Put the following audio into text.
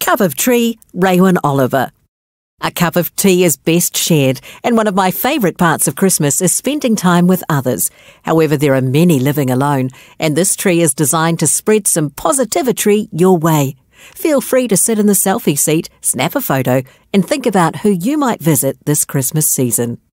Cup of Tree, Raewyn Oliver. A cup of tea is best shared, and one of my favourite parts of Christmas is spending time with others. However, there are many living alone, and this tree is designed to spread some positivity your way. Feel free to sit in the selfie seat, snap a photo, and think about who you might visit this Christmas season.